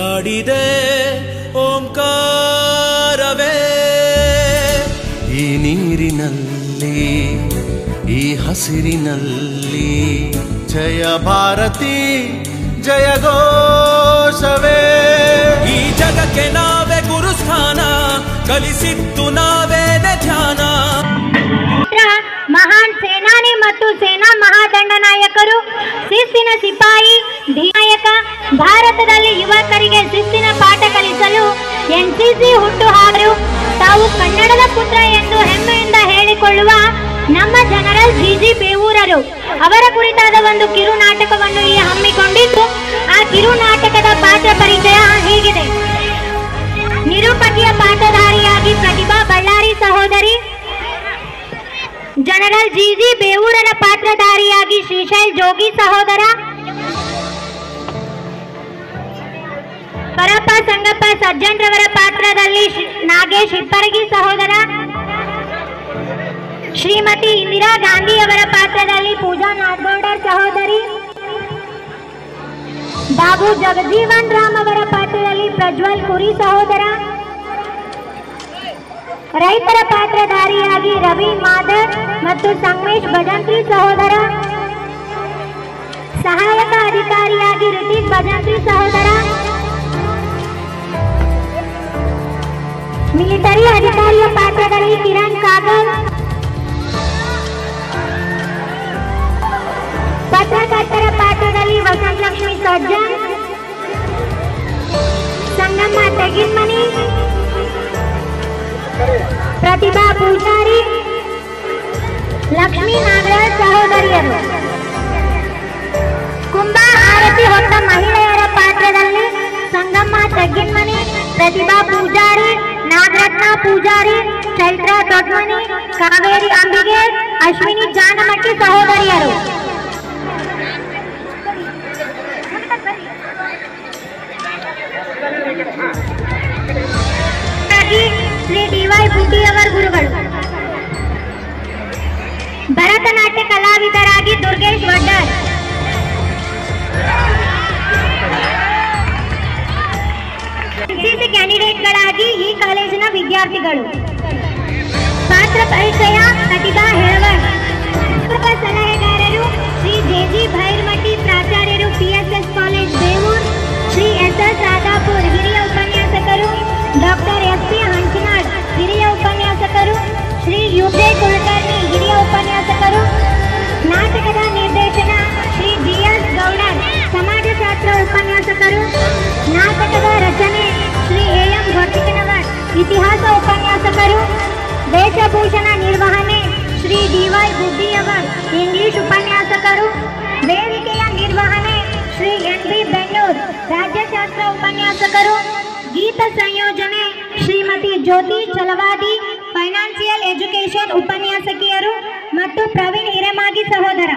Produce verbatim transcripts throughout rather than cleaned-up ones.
ಹಾಡಿದೆ ಓಂಕಾರವೇ ಈ ನೀರಿನಲ್ಲಿ ಈ ಹಸಿರಿನಲ್ಲಿ ಜಯ ಭಾರತಿ ಜಯ ಘೋಷವೇ ಈ ಜಗಕ್ಕೆ ನಾವೇ ಗುರುಸ್ಥಾನ ಕಲಿಸಿದ್ದು ನಾವೇನೆ ಧ್ಯಾನ ಮಹಾನ್ ಸೇನಾನಿ ಮತ್ತು ಸೇನಾ ಮಹಾದಂಡ ನಾಯಕರು ಶಿಸ್ತಿನ ಸಿಪಾಯಿ ನಾಯಕ ಭಾರತದಲ್ಲಿ ಯುವಕರಿಗೆ ಶಿಸ್ತಿನ ಪಾಠ ಕಲಿಸಲು ಎನ್ಸಿಸಿ ಹುಟ್ಟುಹಾಕರು ತಾವು ಕನ್ನಡದ ಪುತ್ರ ಎಂದು ಹೆಮ್ಮೆಯಿಂದ ಹೇಳಿಕೊಳ್ಳುವ ನಮ್ಮ ಜನರಲ್ ಜಿ ಜಿ ಬೇವೂರರು ಅವರ ಕುರಿತಾದ ಒಂದು ಕಿರು ನಾಟಕವನ್ನು ಇಲ್ಲಿ ಹಮ್ಮಿಕೊಂಡಿದ್ದು ಆ ಕಿರು ನಾಟಕದ ಪಾತ್ರ ಪರಿಚಯ ಹೀಗಿದೆ. ನಿರೂಪಕಿಯ ಪಾತ್ರಧಾರಿಯಾಗಿ ಪ್ರತಿಭಾ ಬಳ್ಳಾರಿ ಸಹೋದರಿ, ಜನರಲ್ ಜಿ ಜಿ ಬೇವೂರರ ಪಾತ್ರಧಾರಿಯಾಗಿ ಶ್ರೀಶೈಲ್ ಜೋಗಿ ಸಹೋದರ, ಪರಪ್ಪ ಸಂಗಪ್ಪ ಸಜ್ಜನ್ ರವರ ಪಾತ್ರದಲ್ಲಿ ನಾಗೇಶ್ ಹಿಪ್ಪರಗಿ ಸಹೋದರ, ಶ್ರೀಮತಿ ಇಂದಿರಾ ಗಾಂಧಿ ಅವರ ಪಾತ್ರದಲ್ಲಿ ಪೂಜಾ ನಾಡಗೌಡರ್ ಸಹೋದರಿ, ಬಾಬು ಜಗಜೀವನ್ ರಾಮ್ ಅವರ ಪಾತ್ರದಲ್ಲಿ ಪ್ರಜ್ವಲ್ ಕುರಿ ಸಹೋದರ, ರೈತರ ಪಾತ್ರಧಾರಿಯಾಗಿ ರವಿ ಮಾದರ್ ಮತ್ತು ಸಂಗಮೇಶ್ ಭಜಂತ್ರಿ ಸಹೋದರ, ಸಹಾಯಕ ಅಧಿಕಾರಿಯಾಗಿ ರಿತೀಶ್ ಭಜಂತ್ರಿ ಸಹೋದರ, ಮಿಲಿಟರಿ ಅಧಿಕಾರಿಯ ಪಾತ್ರದಲ್ಲಿ ಕಿರಣ್ ಕಾಗಲ್, ಪತ್ರಕರ್ತರ ಪಾತ್ರದಲ್ಲಿ ವಸಂತ ಲಕ್ಷ್ಮಿ ಸಜ್ಜನ್, ಸಂಗಮ್ಮ ತೆಗಿನ್ಮನಿ, ಪ್ರತಿಭಾ ಪೂಜಾರಿ, ಲಕ್ಷ್ಮೀ ನಾಗರಾಜ್ ಸಹೋದರಿಯರು. ಕುಂಭ ಆರತಿ ಹೊತ್ತ ಮಹಿಳೆಯರ ಪಾತ್ರದಲ್ಲಿ ಸಂಗಮ್ಮ ತೆಗ್ಗಿನ್ಮನಿ, ಪ್ರತಿಭಾ ಪೂಜಾರಿ, ನಾಗರತ್ನ ಪೂಜಾರಿ, ಚೈತ್ರ ದೊಡ್ಮನಿ, ಕಾವೇರಿ ಅಂಬಿಗೆ, ಅಶ್ವಿನಿ ಜಾನಮಟ್ಟಿ ಸಹೋದರಿಯರು. ಶ್ರೀ ಡಿ ವೈ ಬುಡ್ಡಿಯವರ ಗುರುಗಳು. ಭರತನಾಟ್ಯ ಕಲಾವಿದರಾಗಿ ದುರ್ಗೇಶ್ ವಡ್ಡರ್, ಎನ್ಸಿಸಿ ಕ್ಯಾಂಡಿಡೇಟ್ಗಳಾಗಿ ಈ ಕಾಲೇಜಿನ ವಿದ್ಯಾರ್ಥಿಗಳು. ಪಾತ್ರ ಪರಿಚಯ ಪ್ರತಿಭಾ ಹೆಳವರ್. ಸಲಹೆಗಾರರು ಶ್ರೀ ಜೆ ಜಿ ಭೈರಮಟ್ಟಿ, ಪ್ರಾಚಾರ್ಯರು PSS college Bevoor, Shri S S Radhapur, ಹಿರಿಯ ಉಪನ್ಯಾಸಕರು ಡಾಕ್ಟರ್ ಎಸ್ ಪಿ ಹಂಚನಾಡ್, ಹಿರಿಯ ಉಪನ್ಯಾಸಕರು, ಶ್ರೀ ಯು ಜೆ ಕುಲಕರ್ಣಿ, ಹಿರಿಯ ಉಪನ್ಯಾಸಕರು. ನಾಟಕದ ನಿರ್ದೇಶನ ಶ್ರೀ ಜಿ ಎಸ್ ಗೌಡರ್, ಸಮಾಜಶಾಸ್ತ್ರ ಉಪನ್ಯಾಸಕರು. ನಾಟಕದ ರಚನೆ ಶ್ರೀ ಎ ಎಂ ಗೊಟ್ಟಿಕನವರ್, ಇತಿಹಾಸ ಉಪನ್ಯಾಸಕರು. ವೇಷಭೂಷಣ ನಿರ್ವಹಣೆ Shri D Y Buddiyavar, English ಉಪನ್ಯಾಸಕರು. ವೇದಿಕೆಯ ನಿರ್ವಹಣೆ ಶ್ರೀ ಎನ್ ಬಿ ಬೆನ್ನೂರ್, ರಾಜ್ಯಶಾಸ್ತ್ರ ಉಪನ್ಯಾಸಕರು. ಗೀತ ಸಂಯೋಜನೆ ಶ್ರೀಮತಿ ಜ್ಯೋತಿ ಚಲವಾದಿ, ಫೈನಾನ್ಸಿಯಲ್ ಎಜುಕೇಶನ್ ಉಪನ್ಯಾಸಕಿಯರು ಮತ್ತು ಪ್ರವೀಣ್ ಹಿರೇಮಾಗಿ ಸಹೋದರ.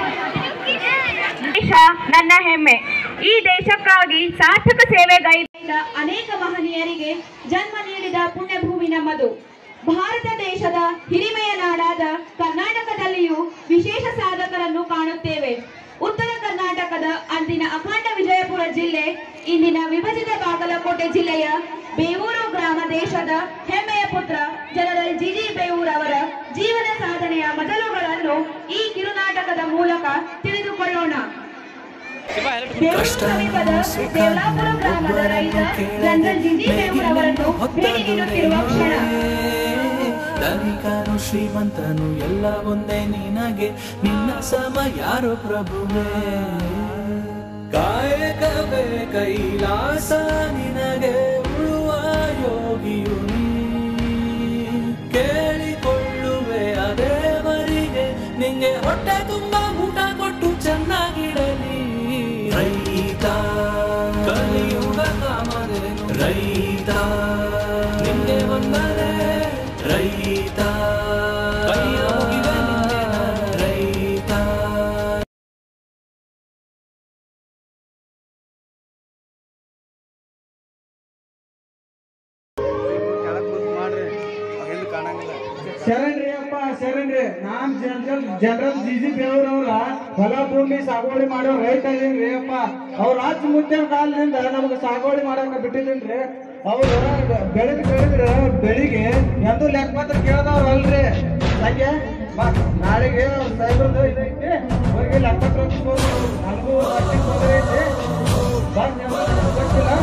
ದೇಶ ನನ್ನ ಹೆಮ್ಮೆ. ಈ ದೇಶಕ್ಕಾಗಿ ಸಾರ್ಥಕ ಸೇವೆಗೈದ ಅನೇಕ ಮಹನೀಯರಿಗೆ ಜನ್ಮ ನೀಡಿದ ಪುಣ್ಯಭೂಮಿ ನಮ್ಮದು. ಭಾರತ ದೇಶದ ಹಿರಿಮೆಯ ನಾಡಾದ ಕರ್ನಾಟಕದಲ್ಲಿಯೂ ವಿಶೇಷ ಸಾಧಕರನ್ನು ಕಾಣುತ್ತೇವೆ. ಉತ್ತರ ಕರ್ನಾಟಕದ ಅಂದಿನ ಅಖಂಡ ವಿಜಯಪುರ ಜಿಲ್ಲೆ, ಇಂದಿನ ವಿಭಜಿತ ಬಾಗಲಕೋಟೆ ಜಿಲ್ಲೆಯ ಬೇವೂರು ಗ್ರಾಮ ದೇಶದ ಹೆಮ್ಮೆಯ ಪುತ್ರ ಜನರಲ್ ಜಿ ಜಿ ಬೇವೂರ್ ಅವರ ಜೀವನ ಸಾಧನೆಯ ಮೊದಲುಗಳನ್ನು ಈ ಕಿರುನಾಟಕದ ಮೂಲಕ ತಿಳಿದುಕೊಳ್ಳೋಣ. ಸಮೀಪದ ದೇವಲಾಪುರ ಗ್ರಾಮದ ರೈತ ಜನರಲ್ ಜಿ ಜಿ ಬೇವೂರ್ ಅವರನ್ನು ಭೇಟಿ ನೀಡುತ್ತಿರುವ ಕ್ಷಣ. ಧನಿಕನು ಶ್ರೀಮಂತನು ಎಲ್ಲ ಒಂದೇ ನಿನಗೆ, ನಿನ್ನ ಸಮ ಯಾರೋ ಪ್ರಭುವೇ. ಕಾಯಕವೇ ಕೈಲಾಸ ನಿನಗೆ, ಉಳುವ ಯೋಗಿಯು ನೀ. ಕೇಳಿಕೊಳ್ಳುವೆ ಅದೇವರಿಗೆ, ನಿಂಗೆ ಹೊಟ್ಟೆ ತುಂಬ ಊಟ ಕೊಟ್ಟು ಚೆನ್ನಾಗಿಡಲಿ. ರೈತ ಕಲಿಯುಗ ಕಾಮಧೇನು, ರೈತ ನಿಂಗೆ ವಂದನೆ. ರೈತ ಕೈಯೋಗಿವೆ ನಿಂಗೆ ರೈತ. ಶರಣ್ರಿ ಅಪ್ಪ ಶರಣ್ರಿ. ನಾನ್ general general G G Bevoor ಅವರ ಹೊಲ ಭೂಮಿ ಸಾಗುವಳಿ ಮಾಡೋ ರೈತ ಇದೀನ್ರಿ ಅಪ್ಪ. ಅವ್ರ ರಾಜ್ಯ ಮುಖ್ಯ ಕಾಲದಿಂದ ನಮ್ಗೆ ಸಾಗುವಳಿ ಮಾಡಕ ಬಿಟ್ಟಿದ್ದೀನ್ರಿ. ಅವ್ರು ಬೆಳಗ್ಗೆ ಬೆಳೆದ್ರೆ ಬೆಳಿಗ್ಗೆ ಎಂದು ಲೆಕ್ಕಪತ್ರ ಕೇಳದವ್ರು ಅಲ್ರಿ. ಹಾಗೆ ನಾಳೆಗೆ ಸಾಹೇಬ್ರದ್ದು ಇದೈತಿ, ಅವ್ರಿಗೆ ಲೆಕ್ಕಪತ್ರ ನನಗೂ ಅಷ್ಟೇ ತೊಂದರೆ ಐತಿ. ಗೊತ್ತಿಲ್ಲ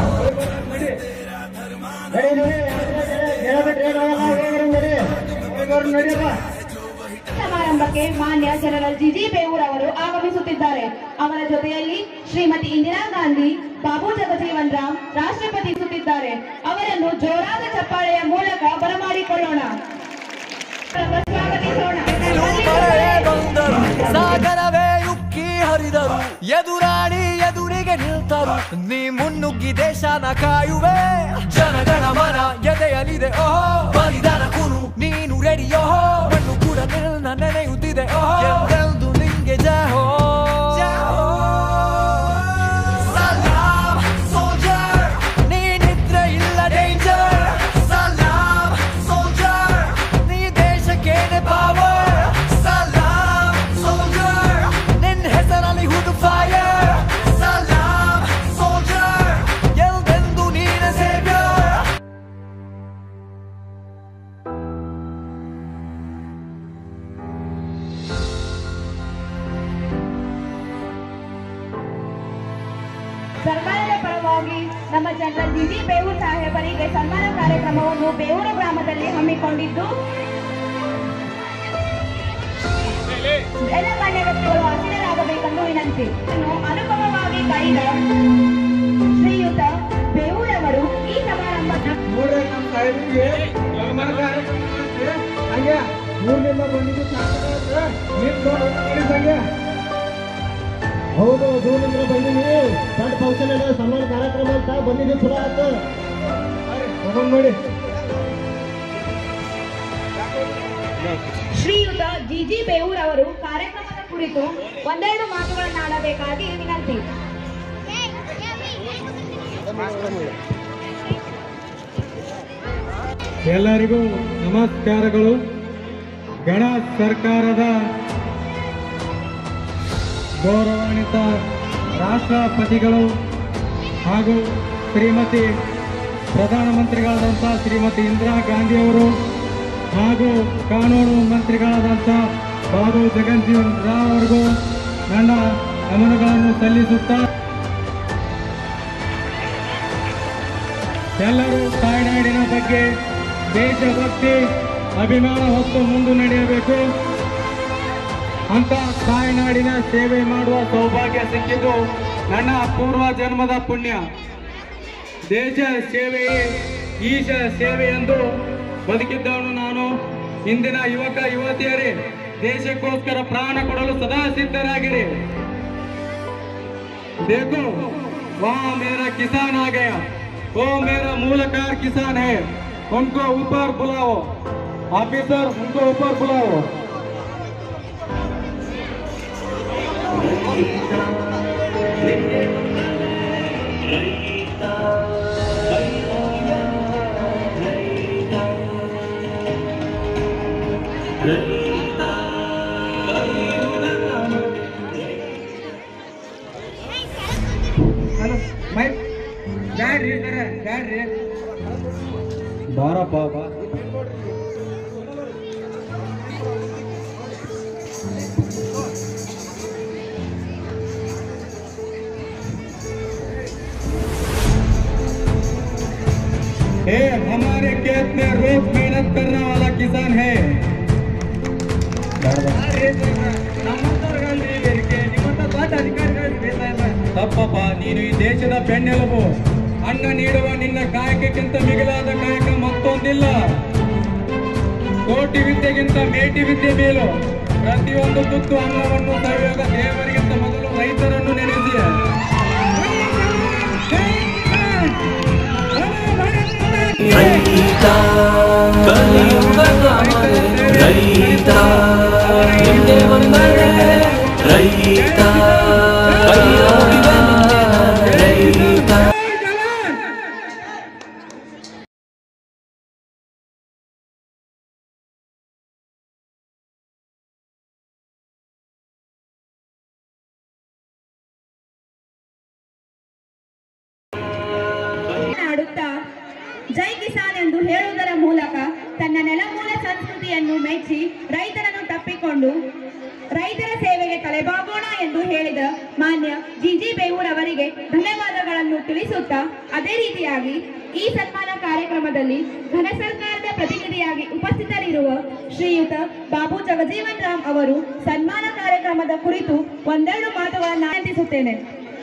ನಡಿಯಪ್ಪ. ಸಮಾರಂಭಕ್ಕೆ ಮಾನ್ಯ ಜನರಲ್ ಜಿಜಿ ಬೇವೂರ್ ಅವರು ಆಗಮಿಸುತ್ತಿದ್ದಾರೆ. ಅವರ ಜೊತೆಯಲ್ಲಿ ಶ್ರೀಮತಿ ಇಂದಿರಾ ಗಾಂಧಿ, ಬಾಬು ಜಗಜೀವನ್ ರಾಮ್ ರಾಷ್ಟ್ರಪತಿ ಸುತ್ತಿದ್ದಾರೆ. ಅವರನ್ನು ಜೋರಾದ ಚಪ್ಪಾಳೆಯ ಮೂಲಕ ಬರಮಾಡಿಕೊಳ್ಳೋಣ, ಸ್ವಾಗತಿಸೋಣ. ಸಾಗರವೇ ಉಕ್ಕಿ ಹರಿದರು, ಎದುರಾಳಿ ಎದುರಿಗೆ ನಿಲ್ತರು, ನೀ ಮುನ್ನುಗ್ಗಿ ದೇಶನ ಕಾಯುವೆ. ಜನಗಣ ಮನ ಎದೆಯಲಿದೆ ಓಹೋ, ಬಲಿದಾನ ಕುರು ನೀನು ರೆಡಿಯೋ, ಮಣ್ಣು ಕೂಡ ನಿನ್ನ ನೆನೆಯುತ್ತಿದೆ ಓಹೋ, ಎಂದೆಂದು ನಿಂಗೆ ಜಹೋ. ಸಲಾಮ್ ಸೋಲ್ಜರ್, ನೀನಿದ್ರೆ ಇಲ್ಲ ಡೇಂಜರ್. ಸಲಾಮ್ ಸೋಲ್ಜರ್, ನೀ ದೇಶಕ್ಕೇನೆ ಪವರ್. ಸಲಾಮ್ ಸೋಲ್ಜರ್, ನಿನ್ನ ಹೆಸರಲ್ಲಿ ಹುದು ಫೈರ್. ಸಲಾಮ್ ಸೋಲ್ಜರ್, ಎಲ್ದೆಂದು ನೀನೆ ಸೇವ್ಯರ್. ಸರ್ಕಾರದ ಪರವಾಗಿ ನಮ್ಮ ಜನರಲ್ ಜಿಜಿ ಬೇವೂರ್ ಸಾಹೇಬರಿಗೆ ಸನ್ಮಾನ ಕಾರ್ಯಕ್ರಮವನ್ನು ಬೇವೂರು ಗ್ರಾಮದಲ್ಲಿ ಹಮ್ಮಿಕೊಂಡಿದ್ದು, ಎಲ್ಲ ಗಣ್ಯ ವ್ಯಕ್ತಿಗಳು ಹಾಜರಾಗಬೇಕೆಂದು ವಿನಂತಿ. ಅನುಪಮವಾಗಿ ಕೈದ ಶ್ರೀಯುತ ಬೇವೂರ್ ಅವರು ಈ ಸಮಾರಂಭದ ನೋಡ್ರಿ ನಮ್ಮ ಸಾಹೇಬ್ರಿಗೆ ಸನ್ಮಾನ ಕಾರ್ಯಕ್ರಮ ಐತಿ. ಹಂಗೆ ಊರ್ನಿಂದ ಬಂದಿದ್ದು ಸಾಕಾಗತ್ತೆ. ನೀವ್ ನೋಡಿ ಹಂಗೆ. ಹೌದು, ದೂರದಿಂದ ಬಂದಿವಿ. ದೊಡ್ಡ ಫಂಕ್ಷನ್ ಇದೆ, ಸನ್ಮಾನ ಕಾರ್ಯಕ್ರಮ ಅಂತ ಬಂದಿದ್ದೀವಿ. ಚಲೋ ಆಯ್ತು, ತಗೊಂಡ್ ನೋಡಿ. ಶ್ರೀಯುತ ಜಿಜಿ ಬೇವೂರ್ ಅವರು ಕಾರ್ಯಕ್ರಮದ ಕುರಿತು ಒಂದೆರಡು ಮಾತುಗಳನ್ನಾಡಬೇಕಾಗಿ ವಿನಂತಿ. ಎಲ್ಲರಿಗೂ ನಮಸ್ಕಾರಗಳು. ಗಣ ಸರ್ಕಾರದ ಗೌರವಾನ್ವಿತ ರಾಷ್ಟ್ರಪತಿಗಳು ಹಾಗೂ ಶ್ರೀಮತಿ ಪ್ರಧಾನಮಂತ್ರಿಗಳಾದಂಥ ಶ್ರೀಮತಿ ಇಂದಿರಾ ಗಾಂಧಿಯವರು ಹಾಗೂ ಕಾನೂನು ಮಂತ್ರಿಗಳಾದಂಥ ಬಾಬು ಜಗಜೀವನ್ ರಾವ್ ಅವರಿಗೂ ನನ್ನ ನಮನಗಳನ್ನು ಸಲ್ಲಿಸುತ್ತಾ, ಎಲ್ಲರೂ ತಾಯ್ನಾಡಿನ ಬಗ್ಗೆ ದೇಶಭಕ್ತಿ ಅಭಿಮಾನ ಹೊತ್ತು ಮುಂದೆ ನಡೆಯಬೇಕು ಅಂತ ತಾಯ್ನಾಡಿನ ಸೇವೆ ಮಾಡುವ ಸೌಭಾಗ್ಯ ಸಿಕ್ಕಿದ್ದು ನನ್ನ ಪೂರ್ವ ಜನ್ಮದ ಪುಣ್ಯ. ದೇಶ ಸೇವೆಯೇ ಈಶ ಸೇವೆ ಎಂದು ಬದುಕಿದ್ದವನು ನಾನು. ಇಂದಿನ ಯುವಕ ಯುವತಿಯರೇ, ದೇಶಕ್ಕೋಸ್ಕರ ಪ್ರಾಣ ಕೊಡಲು ಸದಾ ಸಿದ್ಧರಾಗಿರಿ. देखो वहाँ मेरा किसान आ गया, वो मेरा मूलकार किसान है, उनको ऊपर बुलाओ. ऑफिसर उनको ऊपर बुलाओ. ಹಲೋ ಮೈಕ್ ಬ್ಯಾಡ್ರಿ ಸರ, ಬ್ಯಾಡ್ರಿ ಬಾರಪ್ಪ ಬಾ. ए हमारे खेत में रोज मेहनत करने वाला किसान है. ತಪ್ಪಪ್ಪ, ನೀನು ಈ ದೇಶದ ಬೆನ್ನೆಲುಬು. ಅನ್ನ ನೀಡುವ ನಿನ್ನ ಕಾಯಕಕ್ಕಿಂತ ಮಿಗಿಲಾದ ಕಾಯಕ ಮತ್ತೊಂದಿಲ್ಲ. ಕೋಟಿ ವಿದ್ಯೆಗಿಂತ ಮೇಟಿ ವಿದ್ಯೆ ಮೇಲು. ಪ್ರತಿಯೊಂದು ತುತ್ತು ಅನ್ನವನ್ನು ಸವಿಯುವಾಗ ದೇವರಿಗಿಂತ ಮೊದಲು ರೈತರನ್ನು ನೆನೆಸಿ. ರೈತ ಕಲಿಯುಗದ ರೈತ ಹಿಂದೆ ಬಂದರೆ ರೈತ ಜೈ ಕಿಸಾನ್ ಎಂದು ಹೇಳುವುದರ ಮೂಲಕ ತನ್ನ ನೆಲಮೂಲ ಸಂಸ್ಕೃತಿಯನ್ನು ಮೆಚ್ಚಿ ರೈತರನ್ನು ತಪ್ಪಿಕೊಂಡು ರೈತರ ಸೇವೆಗೆ ತಲೆಬಾಗೋಣ ಎಂದು ಹೇಳಿದ ಮಾನ್ಯ ಜಿ ಜಿ ಬೇವೂರ್ ಅವರಿಗೆ ಧನ್ಯವಾದಗಳನ್ನು ತಿಳಿಸುತ್ತಾ, ಅದೇ ರೀತಿಯಾಗಿ ಈ ಸನ್ಮಾನ ಕಾರ್ಯಕ್ರಮದಲ್ಲಿ ಘನ ಸರ್ಕಾರದ ಪ್ರತಿನಿಧಿಯಾಗಿ ಉಪಸ್ಥಿತರಿರುವ ಶ್ರೀಯುತ ಬಾಬು ಜಗಜೀವನ್ ರಾಮ್ ಅವರು ಸನ್ಮಾನ ಕಾರ್ಯಕ್ರಮದ ಕುರಿತು ಒಂದೆರಡು ಮಾತುಗಳನ್ನು ಆನಂದಿಸುತ್ತೇನೆ.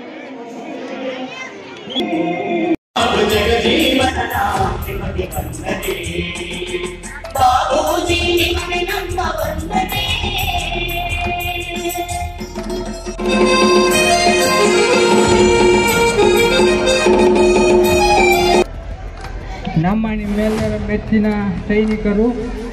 ನಮ್ಮ ನಿಮ್ಮೆಲ್ಲರ ಮೆಚ್ಚಿನ ಸೈನಿಕರು,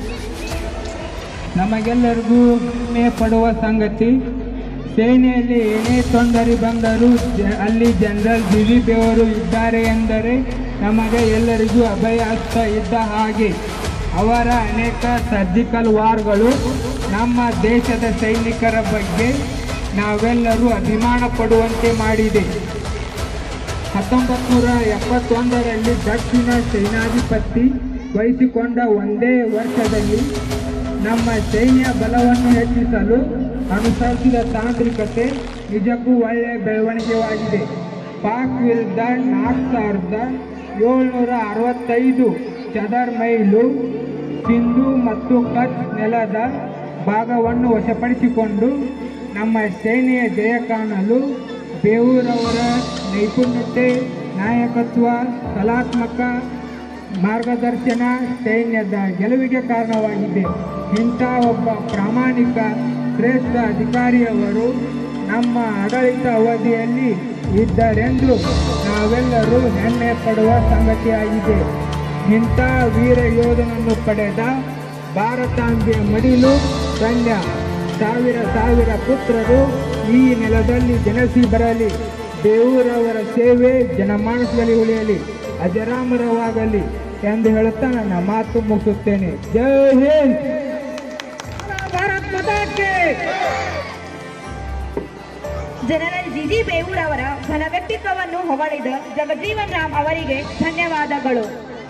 ನಮಗೆಲ್ಲರಿಗೂ ಹೆಮ್ಮೆ ಪಡುವ ಸಂಗತಿ, ಸೇನೆಯಲ್ಲಿ ಏನೇ ತೊಂದರೆ ಬಂದರೂ ಅಲ್ಲಿ ಜನರಲ್ ಜಿ ಜಿ ಬೇವರು ಇದ್ದಾರೆ ಎಂದರೆ ನಮಗೆ ಎಲ್ಲರಿಗೂ ಅಭಯ ಹಸ್ತ ಇದ್ದ ಹಾಗೆ. ಅವರ ಅನೇಕ ಸರ್ಜಿಕಲ್ ವಾರ್ಗಳು ನಮ್ಮ ದೇಶದ ಸೈನಿಕರ ಬಗ್ಗೆ ನಾವೆಲ್ಲರೂ ಅಭಿಮಾನ ಪಡುವಂತೆ ಮಾಡಿದೆ. ಹತ್ತೊಂಬತ್ತು ನೂರ ಎಪ್ಪತ್ತೊಂದರಲ್ಲಿ ದಕ್ಷಿಣ ಸೇನಾಧಿಪತಿ ವಹಿಸಿಕೊಂಡ ಒಂದೇ ವರ್ಷದಲ್ಲಿ ನಮ್ಮ ಸೈನ್ಯ ಬಲವನ್ನು ಹೆಚ್ಚಿಸಲು ಅನುಸರಿಸಿದ ತಾಂತ್ರಿಕತೆ ನಿಜಕ್ಕೂ ಒಳ್ಳೆಯ ಬೆಳವಣಿಗೆಯಾಗಿದೆ. ಪಾಕ್ ವಿರುದ್ಧ ನಾಲ್ಕು ಸಾವಿರದ ಏಳ್ನೂರ ಅರವತ್ತೈದು ಚದರ್ ಮೈಲು ಸಿಂಧು ಮತ್ತು ಕಚ್ ನೆಲದ ಭಾಗವನ್ನು ವಶಪಡಿಸಿಕೊಂಡು ನಮ್ಮ ಸೇನೆಯ ಜಯ ಕಾಣಲು ಬೇವೂರವರ ನೈಪುಣ್ಯತೆ, ನಾಯಕತ್ವ, ಕಲಾತ್ಮಕ ಮಾರ್ಗದರ್ಶನ ಸೈನ್ಯದ ಗೆಲುವಿಗೆ ಕಾರಣವಾಗಿದೆ. ಇಂಥ ಒಬ್ಬ ಪ್ರಾಮಾಣಿಕ ಶ್ರೇಷ್ಠ ಅಧಿಕಾರಿಯವರು ನಮ್ಮ ಆಡಳಿತ ಅವಧಿಯಲ್ಲಿ ಇದ್ದರೆಂದು ನಾವೆಲ್ಲರೂ ಹೆಮ್ಮೆ ಪಡುವ ಸಂಗತಿಯಾಗಿದೆ. ಇಂಥ ವೀರ ಯೋಧನನ್ನು ಪಡೆದ ಭಾರತಾಂಬೆಯ ಮಡಿಲು ಧನ್ಯ. ಸಾವಿರ ಸಾವಿರ ಪುತ್ರರು ಈ ನೆಲದಲ್ಲಿ ಜನಿಸಿ ಬರಲಿ. ಬೇವೂರವರ ಸೇವೆ ಜನಮಾನಸದಲ್ಲಿ ಉಳಿಯಲಿ, ಅಜರಾಮರವಾಗಲಿ ಎಂದು ಹೇಳುತ್ತಾ ನನ್ನ ಮಾತು ಮುಗಿಸುತ್ತೇನೆ. ಜೈ ಹಿಂದ್, ಭಾರತ್ ಮಾತಾ ಕಿ. ಜನರಲ್ ಜಿ ಜಿ ಬೇವೂರ್ ಅವರ ಘನ ವ್ಯಕ್ತಿತ್ವವನ್ನು ಹೊಗಳಿದ ಜಗಜೀವನ್ ರಾಮ್ ಅವರಿಗೆ ಧನ್ಯವಾದಗಳು.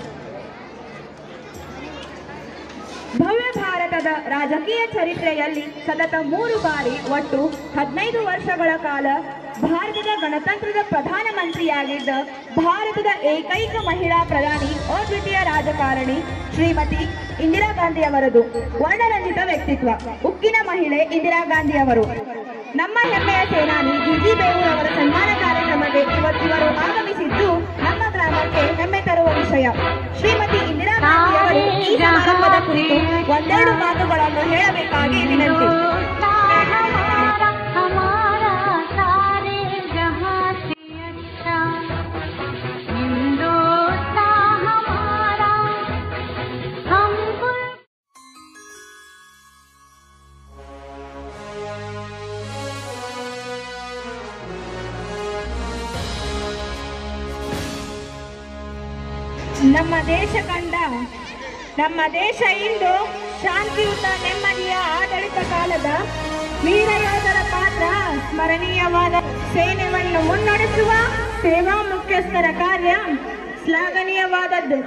ಭವ್ಯ ಭಾರತದ ರಾಜಕೀಯ ಚರಿತ್ರೆಯಲ್ಲಿ ಸತತ ಮೂರು ಬಾರಿ ಒಟ್ಟು ಹದಿನೈದು ವರ್ಷಗಳ ಕಾಲ ಭಾರತದ ಗಣತಂತ್ರದ ಪ್ರಧಾನಮಂತ್ರಿಯಾಗಿದ್ದ ಭಾರತದ ಏಕೈಕ ಮಹಿಳಾ ಪ್ರಧಾನಿ, ಅದ್ವಿತೀಯ ರಾಜಕಾರಣಿ ಶ್ರೀಮತಿ ಇಂದಿರಾ ಗಾಂಧಿ ಅವರದು ವರ್ಣರಂಜಿತ ವ್ಯಕ್ತಿತ್ವ. ಉಕ್ಕಿನ ಮಹಿಳೆ ಇಂದಿರಾ ಗಾಂಧಿ ಅವರು ನಮ್ಮ ಹೆಮ್ಮೆಯ ಸೇನಾನಿ ಜಿ ಜಿ ಬೇವೂರ್ ಅವರ ಸನ್ಮಾನ ಕಾರ್ಯಕ್ರಮಕ್ಕೆ ಇವತ್ತಿವರು ಆಗಮಿಸಿದ್ದು ನಮ್ಮ ಗ್ರಾಮಕ್ಕೆ ಹೆಮ್ಮೆ ತರುವ ವಿಷಯ. ಶ್ರೀಮತಿ ಇಂದಿರಾ ಗಾಂಧಿ ಅವರು ಈ ಸಮಾರಂಭದ ಕುರಿತು ಒಂದೆರಡು ಮಾತುಗಳನ್ನು ಹೇಳಬೇಕಾಗಿ ವಿನಂತಿ. ನಮ್ಮ ದೇಶ ಕಂಡ ನಮ್ಮ ದೇಶ ಇಂದು ಶಾಂತಿಯುತ ನೆಮ್ಮದಿಯ ಆಡಳಿತ ಕಾಲದ ವೀರ ಯೋಧರ ಪಾತ್ರ ಸ್ಮರಣೀಯವಾದ. ಸೇನೆಯನ್ನು ಮುನ್ನಡೆಸುವ ಸೇವಾ ಮುಖ್ಯಸ್ಥರ ಕಾರ್ಯ ಶ್ಲಾಘನೀಯವಾದದ್ದು.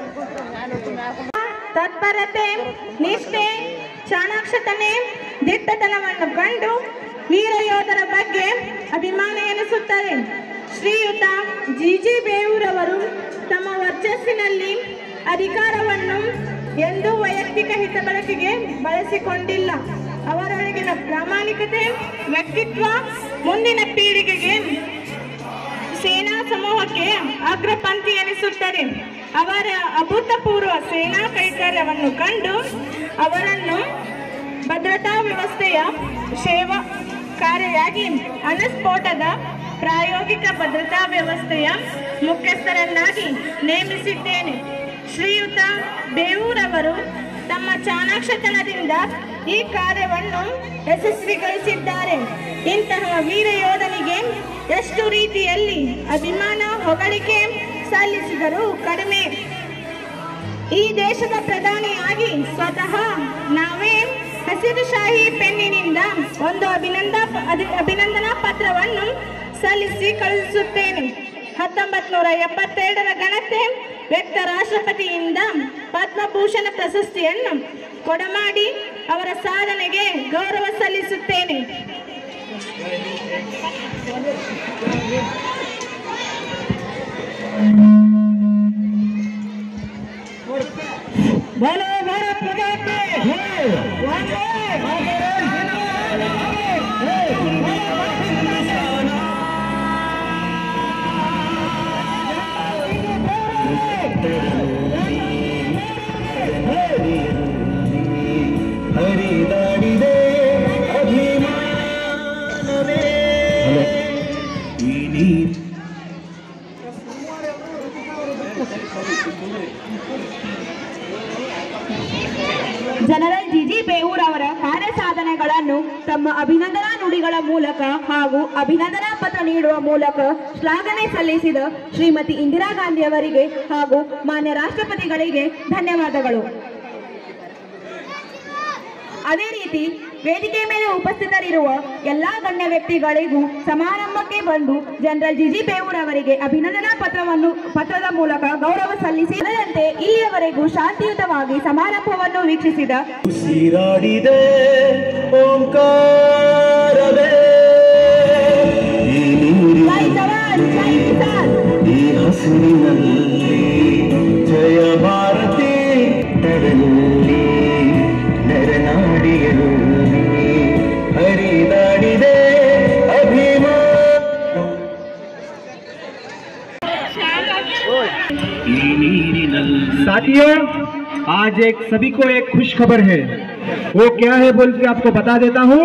ತತ್ಪರತೆ, ನಿಷ್ಠೆ, ಚಾಣಾಕ್ಷತನೆ, ದಿಟ್ಟತನವನ್ನು ಕಂಡು ವೀರ ಯೋಧರ ಬಗ್ಗೆ ಅಭಿಮಾನ ಎನಿಸುತ್ತದೆ. ಶ್ರೀಯುತ ಜಿ ಜಿ ಬೇವೂರ್ ಅವರು ತಮ್ಮ ವರ್ಚಸ್ಸಿನಲ್ಲಿ ಅಧಿಕಾರವನ್ನು ಎಂದೂ ವೈಯಕ್ತಿಕ ಹಿತಬಳಕೆಗೆ ಬಳಸಿಕೊಂಡಿಲ್ಲ. ಅವರೊಳಗಿನ ಪ್ರಾಮಾಣಿಕತೆ, ವ್ಯಕ್ತಿತ್ವ ಮುಂದಿನ ಪೀಳಿಗೆಗೆ, ಸೇನಾ ಸಮೂಹಕ್ಕೆ ಅಗ್ರಪಂಕ್ತಿ ಎನಿಸುತ್ತದೆ. ಅವರ ಅಭೂತಪೂರ್ವ ಸೇನಾ ಕೈಂಕರ್ಯವನ್ನು ಕಂಡು ಅವರನ್ನು ಭದ್ರತಾ ವ್ಯವಸ್ಥೆಯ ಸೇವಾಕಾರಿಯಾಗಿ ಅಣುಸ್ಫೋಟದ ಪ್ರಾಯೋಗಿಕ ಭದ್ರತಾ ವ್ಯವಸ್ಥೆಯ ಮುಖ್ಯಸ್ಥರನ್ನಾಗಿ ನೇಮಿಸಿದ್ದೇನೆ. ಶ್ರೀಯುತ ಬೇವೂರ್ ಅವರು ತಮ್ಮ ಚಾಣಾಕ್ಷತನದಿಂದ ಈ ಕಾರ್ಯವನ್ನು ಯಶಸ್ವಿಗೊಳಿಸಿದ್ದಾರೆ. ಇಂತಹ ವೀರ ಯೋಧನಿಗೆ ಎಷ್ಟು ರೀತಿಯಲ್ಲಿ ಅಭಿಮಾನ, ಹೊಗಳಿಕೆ ಸಲ್ಲಿಸಿದರೂ ಕಡಿಮೆ. ಈ ದೇಶದ ಪ್ರಧಾನಿಯಾಗಿ ಸ್ವತಃ ನಾವೇ ಹಸಿರು ಶಾಹಿ ಪೆನ್ನಿನಿಂದ ಒಂದು ಅಭಿನಂದ ಅಭಿನಂದನಾ ಪತ್ರವನ್ನು ಸಲ್ಲಿಸಿ ಕಳುಹಿಸುತ್ತೇನೆ. ಹತ್ತೊಂಬತ್ತು ನೂರ ಎಪ್ಪತ್ತೆರಡರ ಘನತೆ ವ್ಯಕ್ತ ರಾಷ್ಟ್ರಪತಿಯಿಂದ ಪದ್ಮಭೂಷಣ ಪ್ರಶಸ್ತಿಯನ್ನು ಕೊಡಮಾಡಿ ಅವರ ಸಾಧನೆಗೆ ಗೌರವ ಸಲ್ಲಿಸುತ್ತೇನೆ. ಹರಿದಾಡಿದೆ ಅಭಿಮಾನವೇ ಈ ನೀರು. ಜನರಲ್ ಜಿಜಿ ಬೇವೂರ್ ಅವರ ಕಾರ್ಯ ಸಾಧನೆಗಳನ್ನು ತಮ್ಮ ಅಭಿನಂದನಾ ನುಡಿಗಳ ಮೂಲಕ ಹಾಗೂ ಅಭಿನಂದನಾ ಪತ್ರ ನೀಡುವ ಮೂಲಕ ಶ್ಲಾಘನೆ ಸಲ್ಲಿಸಿದ ಶ್ರೀಮತಿ ಇಂದಿರಾ ಗಾಂಧಿ ಅವರಿಗೆ ಹಾಗೂ ಮಾನ್ಯ ರಾಷ್ಟ್ರಪತಿಗಳಿಗೆ ಧನ್ಯವಾದಗಳು. ಅದೇ ರೀತಿ ವೇದಿಕೆ ಮೇಲೆ ಉಪಸ್ಥಿತರಿರುವ ಎಲ್ಲಾ ಗಣ್ಯ ವ್ಯಕ್ತಿಗಳಿಗೂ ಸಮಾರಂಭಕ್ಕೆ ಬಂದು ಜನರಲ್ ಜಿಜಿ ಬೇವೂರ್ ಅವರಿಗೆ ಅಭಿನಂದನಾ ಪತ್ರವನ್ನು ಪತ್ರದ ಮೂಲಕ ಗೌರವ ಸಲ್ಲಿಸಿದಂತೆ ಇಲ್ಲಿಯವರೆಗೂ ಶಾಂತಿಯುತವಾಗಿ ಸಮಾರಂಭವನ್ನು ವೀಕ್ಷಿಸಿದ ಉಸಿರಾಡಿದೆ ಓಂಕಾರವೇ ಈ ಹಸಿರಿನಲ್ಲಿ ಜಯ ಭಾರತಿ ತರಲಿ ನೆರನಾಡಿಯಲ್ಲಿ ಹರಿದಾಡಿದೆ ಅಭಿಮಾನ. साथियों, आज एक सभी को एक खुश खबर है. वो क्या है बोल के आपको बता देता हूं.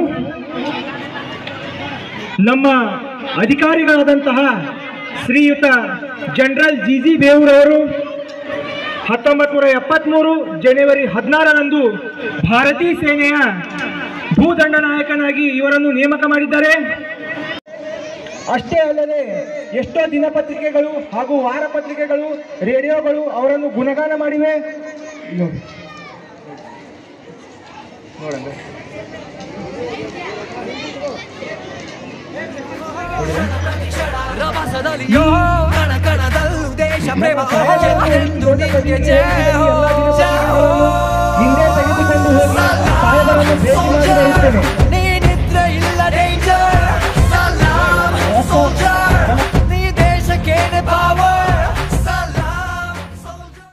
ನಮ್ಮ ಅಧಿಕಾರಿಗಳಾದಂತಹ ಶ್ರೀಯುತ ಜನರಲ್ ಜಿ ಜಿ ಬೇವೂರ್ ಅವರು ಹತ್ತೊಂಬತ್ತು ನೂರ ಎಪ್ಪತ್ಮೂರು ಜನವರಿ ಹದಿನಾರರಂದು ಭಾರತೀಯ ಸೇನೆಯ ಭೂದಂಡ ನಾಯಕನಾಗಿ ಇವರನ್ನು ನೇಮಕ ಮಾಡಿದ್ದಾರೆ. ಅಷ್ಟೇ ಅಲ್ಲದೆ ಎಷ್ಟೋ ದಿನಪತ್ರಿಕೆಗಳು ಹಾಗೂ ವಾರಪತ್ರಿಕೆಗಳು, ರೇಡಿಯೋಗಳು ಅವರನ್ನು ಗುಣಗಾನ ಮಾಡಿವೆ. ರಭಸದಲ್ಲಿಯೋ ಕಣ ಕಣದಲ್ಲೂ ದೇಶ ಪ್ರೇಮ ಎಂದು ನಿಮಗೆ ಜಯ ಹೋ ಜಯ ಹೋ. ಹಿಂದೆ ತೆಗೆದುಕೊಂಡು ಹೋಗಿ ಸಾಯಬರನ್ನು ಭೇಟಿ ಮಾಡಿ ಬರುತ್ತೇನೆ. ನೀ ನಿದ್ರೆ ಇಲ್ಲ ಡೇಂಜರ್ ಸಲಾಮ್ ಸೋಲ್ಜರ್, ನೀ ದೇಶಕ್ಕೇನೆ ಪವರ್ ಸಲಾಮ್ ಸೋಲ್ಜರ್.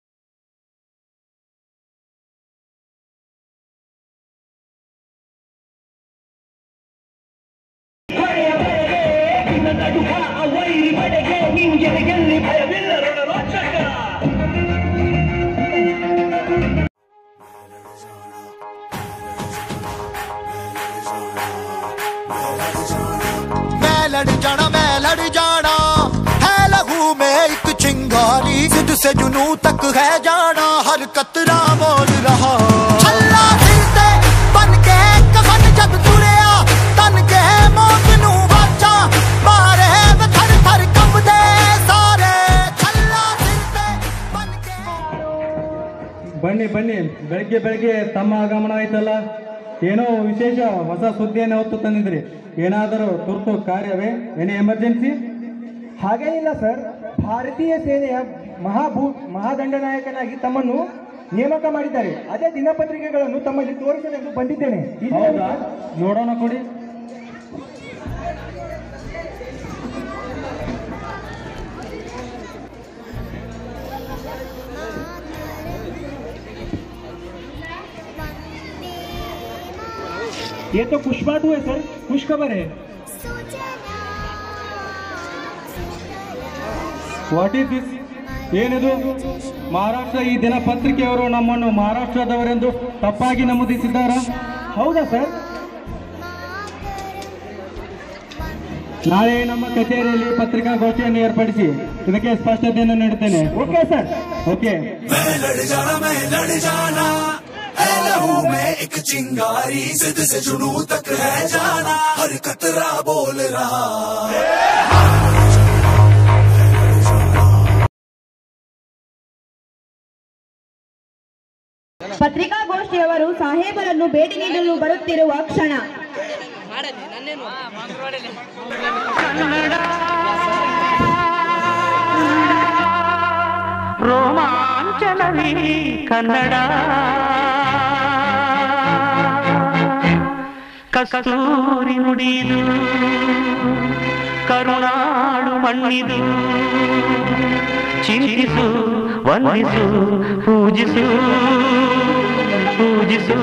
मैं लड़ जाना मैं लड़ जाना है लहू में एक चिंगारी, जिद से जुनू तक है जाना, हर कतरा बोल रहा छल्ला सिर ते बन के कफन जब तुरया तन के मौत नू बाचा मारे वे थर थर कंबदे सारे छल्ला सिर ते बन के. ಬನ್ನಿ ಬನ್ನಿ, ಬೆಳಗ್ಗೆ ಬೆಳಗ್ಗೆ ತಮ್ಮ ಆಗಮನ ಆಯ್ತಲ್ಲ, ಏನೋ ವಿಶೇಷ ಹೊಸ ಸುದ್ದಿಯನ್ನು ಹೊತ್ತು ತಂದಿದ್ರಿ. ಏನಾದರೂ ತುರ್ತು ಕಾರ್ಯವೇ? ಏನೇ ಎಮರ್ಜೆನ್ಸಿ? ಹಾಗೇನಿಲ್ಲ ಸರ್, ಭಾರತೀಯ ಸೇನೆಯ ಮಹಾಭೂ ಮಹಾದಂಡನಾಯಕನಾಗಿ ತಮ್ಮನ್ನು ನೇಮಕ ಮಾಡಿದ್ದಾರೆ. ಅದೇ ದಿನಪತ್ರಿಕೆಗಳನ್ನು ತಮ್ಮಲ್ಲಿ ತೋರಿಸಲೆಂದು ಬಂದಿದ್ದೇನೆ. ಹೌದಾ? ನೋಡೋಣ ಕೊಡಿ. ये तो खुश बात हुआ है सर, खुश खबर है. What is this? ಏನಿದು? ಮಹಾರಾಷ್ಟ್ರ ಈ ದಿನಪತ್ರಿಕೆಯವರು ನಮ್ಮನ್ನು ಮಹಾರಾಷ್ಟ್ರದವರೆಂದು ತಪ್ಪಾಗಿ ನಮೂದಿಸಿದ್ದಾರಾ? ಹೌದಾ ಸರ್? ನಾಳೆ ನಮ್ಮ ಕಚೇರಿಯಲ್ಲಿ ಪತ್ರಿಕಾಗೋಷ್ಠಿಯನ್ನು ಏರ್ಪಡಿಸಿ ಇದಕ್ಕೆ ಸ್ಪಷ್ಟತೆಯನ್ನು ನೀಡುತ್ತೇನೆ. Okay sir, okay. लहू में एक चिंगारी, जिद से जुनू तक है जाना, हर कतरा बोल रहा. ಪತ್ರಿಕಾಗೋಷ್ಠಿಯವರು ಸಾಹೇಬರನ್ನು ಭೇಟಿ ನೀಡಲು ಬರುತ್ತಿರುವ ಕ್ಷಣ. ರೋಮಾಂಚನವೀ ಕನ್ನಡ ಕಸ್ತೂರಿ ನುಡಿದು ಕರುನಾಡು ಮಣ್ಣಿದು ಚಿಂತಿಸು ವಂದಿಸು ಪೂಜಿಸು ಪೂಜಿಸು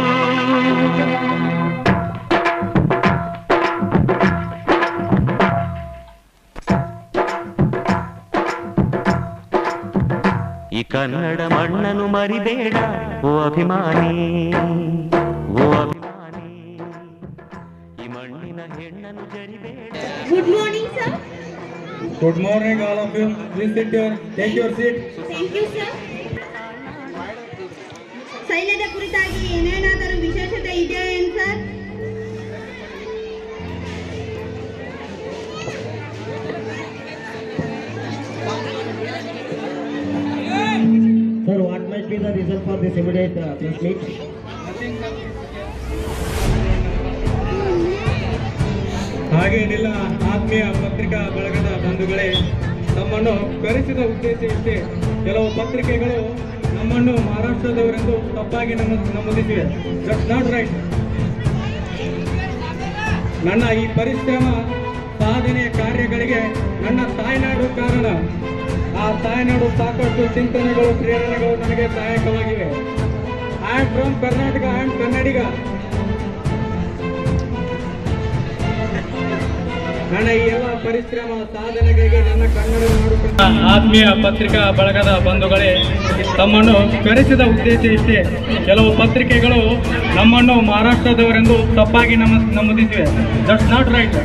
ಈ ಕನ್ನಡ ಮಣ್ಣನ್ನು ಮರಿಬೇಡ ಓ ಅಭಿಮಾನಿ ಓ ಅಭಿಮಾನಿ ಈ ಮಣ್ಣಿನ ಹೆಣ್ಣನ್ನು ಜರಿಬೇಡ. Good morning sir. Good morning all of you. Please sit your take your seat. Thank you sir. ಶೈಲದ ಕುರಿತಾಗಿ ಏನೇನಾದರೂ ವಿಶೇಷತೆ ಇದೆಯಾ ಏನು sir? Sir, what might be the reason for this immediate uh, press meet? ಹಾಗೇನಿಲ್ಲ ಆತ್ಮೀಯ ಪತ್ರಿಕಾ ಬಳಗದ ಬಂಧುಗಳೇ, ನಮ್ಮನ್ನು ಕರೆಸಿದ ಉದ್ದೇಶ ಇಷ್ಟೇ. ಕೆಲವು ಪತ್ರಿಕೆಗಳು ನಮ್ಮನ್ನು ಮಹಾರಾಷ್ಟ್ರದವರೆಂದು ತಪ್ಪಾಗಿ ನಮ್ಮ ನಮೂದಿಸಿವೆ. That's not right. ನನ್ನ ಈ ಪರಿಶ್ರಮ ಸಾಧನೆಯ ಕಾರ್ಯಗಳಿಗೆ ನನ್ನ ತಾಯ್ನಾಡು ಕಾರಣ. ಆ ತಾಯ್ನಾಡು ಸಾಕಷ್ಟು ಚಿಂತನೆಗಳು ಪ್ರೇರಣೆಗಳು ನನಗೆ ಸಹಾಯಕವಾಗಿವೆ. I am from Karnataka, I am Kannadiga. ನನ್ನ ಈ ಎಲ್ಲ ಪರಿಶ್ರಮ ಸಾಧನೆಗಳಿಗೆ ನನ್ನ ಕನ್ನಡ ನಾಡು. ಆತ್ಮೀಯ ಪತ್ರಿಕಾ ಬಳಗದ ಬಂಧುಗಳೇ, ತಮ್ಮನ್ನು ಕರೆಸಿದ ಉದ್ದೇಶ ಇಷ್ಟೇ. ಕೆಲವು ಪತ್ರಿಕೆಗಳು ನಮ್ಮನ್ನು ಮಹಾರಾಷ್ಟ್ರದವರೆಂದು ತಪ್ಪಾಗಿ ನಮ್ಮ ನಮೂದಿಸಿವೆ. That's not right.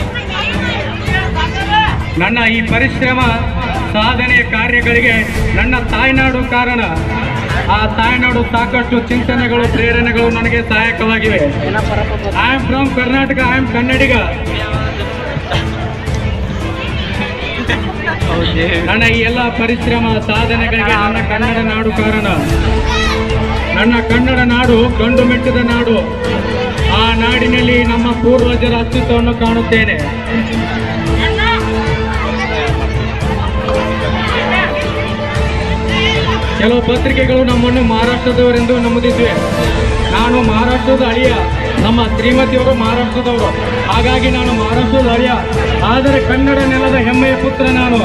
ನನ್ನ ಈ ಪರಿಶ್ರಮ ಸಾಧನೆಯ ಕಾರ್ಯಗಳಿಗೆ ನನ್ನ ತಾಯ್ನಾಡು ಕಾರಣ. ಆ ತಾಯ್ನಾಡು ಸಾಕಷ್ಟು ಚಿಂತನೆಗಳು ಪ್ರೇರಣೆಗಳು ನನಗೆ ಸಹಾಯಕವಾಗಿವೆ. I am from Karnataka, I am Kannadiga. ನನ್ನ ಈ ಎಲ್ಲ ಪರಿಶ್ರಮ ಸಾಧನೆಗಳಿಗೆ ನನ್ನ ಕನ್ನಡ ನಾಡು ಕಾರಣ. ನನ್ನ ಕನ್ನಡ ನಾಡು ಗಂಡು ಮೆಟ್ಟಿದ ನಾಡು. ಆ ನಾಡಿನಲ್ಲಿ ನಮ್ಮ ಪೂರ್ವಜರ ಅಸ್ತಿತ್ವವನ್ನು ಕಾಣುತ್ತೇನೆ. ಕೆಲವು ಪತ್ರಿಕೆಗಳು ನಮ್ಮನ್ನು ಮಹಾರಾಷ್ಟ್ರದವರೆಂದು ನಮೂದಿಸಿವೆ. ನಾನು ಮಹಾರಾಷ್ಟ್ರದ ಅಳಿಯ, ನಮ್ಮ ಶ್ರೀಮತಿಯವರು ಮಹಾರಾಷ್ಟ್ರದವರು. ಹಾಗಾಗಿ ನಾನು ಮಹಾರಾಷ್ಟ್ರದ ಅಳಿಯ, ಆದರೆ ಕನ್ನಡ ನೆಲದ ಹೆಮ್ಮೆಯ ಪುತ್ರ ನಾನು.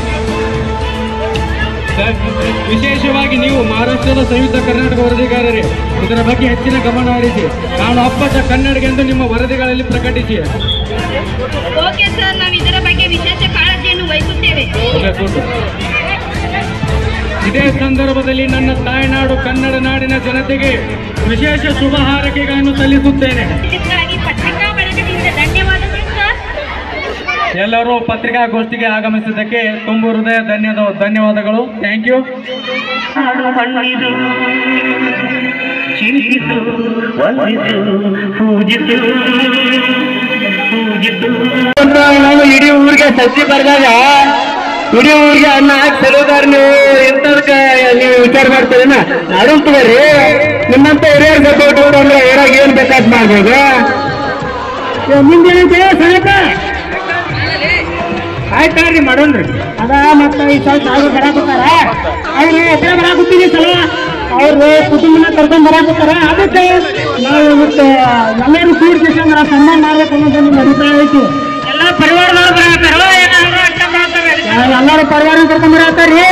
ವಿಶೇಷವಾಗಿ ನೀವು ಮಹಾರಾಷ್ಟ್ರದ ಸಂಯುಕ್ತ ಕರ್ನಾಟಕ ವರದಿಗಾರರೇ, ಇದರ ಬಗ್ಗೆ ಹೆಚ್ಚಿನ ಗಮನ ಹರಿಸಿ. ನಾನು ಅಪ್ಪಟ ಕನ್ನಡಿಗೆಂದು ನಿಮ್ಮ ವರದಿಗಳಲ್ಲಿ ಪ್ರಕಟಿಸಿ. ಓಕೆ ಸರ್, ನಾವು ಇದರ ಬಗ್ಗೆ ವಿಶೇಷ ಕಾಳಜಿಯನ್ನು ವಹಿಸುತ್ತೇವೆ. ಇದೇ ಸಂದರ್ಭದಲ್ಲಿ ನನ್ನ ತಾಯ್ನಾಡು ಕನ್ನಡ ನಾಡಿನ ಜನತೆಗೆ ವಿಶೇಷ ಶುಭ ಹಾರೈಕೆಗಳನ್ನು ಸಲ್ಲಿಸುತ್ತೇನೆ. ಪತ್ರಿಕಾ ಬಳಗದಿಂದ ಧನ್ಯವಾದಗಳು ಸರ್. ಎಲ್ಲರೂ ಪತ್ರಿಕಾಗೋಷ್ಠಿಗೆ ಆಗಮಿಸಿದ್ದಕ್ಕೆ ತುಂಬ ಹೃದಯ ಧನ್ಯದ ಧನ್ಯವಾದಗಳು. Thank you. ನಾನು ಇಡೀ ಊರಿಗೆ ಸಸಿ ಬರೆದಾಗ ಇಡೀ ಊರಿಗೆ ಅನ್ನ ಹಾಕಿ ಸಲುದಾರ ನೀವು ಇಂಥದಕ್ಕೆ ನೀವು ವಿಚಾರ ಮಾಡ್ತೀರೇನ? ಅಡುಂಟು ಬರ್ರಿ, ನಿಮ್ಮಂತ ಹಿರಿಯರ್ ಸಪೋರ್ಟ್ ಅಂದ್ರೆ ಊರಾಗ ಏನ್ ಬೇಕಾದ್ ಮಾಡ್ಬೋದು. ಮುಂದೇನಂತೆ ಸರಕ ಆಯ್ತಾರ್ರಿ ಮಾಡೋಣ್ರಿ. ಅದ ಮತ್ತ ಈ ಸ್ವಲ್ಪ ಅವ್ರು ಬರಾಕತ್ತಾರ, ಅವ್ರು ಎಬ್ಬರ ಬರಾಕತ್ತೀವಿ ಸಲ ಅವ್ರು ಕುಟುಂಬನ ಕರ್ಕೊಂಡ್ ಬರಾಕತ್ತಾರ. ಅದಕ್ಕೆ ನಾವು ಮತ್ತೆ ಎಲ್ಲರೂ ಕೂಡ್ಕಿಸಂದ್ರ ಸನ್ಮಾನ ಮಾಡ್ಬೇಕು ಅನ್ನೋದು ಒಂದು ಅಭಿಪ್ರಾಯ ಐತಿ. ಎಲ್ಲ ಪರಿವಾರದವ್ರು ಬರಾಕತ್ತಾರ, ಎಲ್ಲರೂ ಪರಿವಾರ ಕರ್ಕೊಂಡ್ ಬರಾಕತ್ತಾರ್ರಿ.